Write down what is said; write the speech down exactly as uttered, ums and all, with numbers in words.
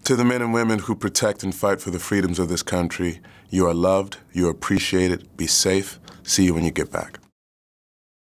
To the men and women who protect and fight for the freedoms of this country, you are loved, you are appreciated, be safe. See you when you get back.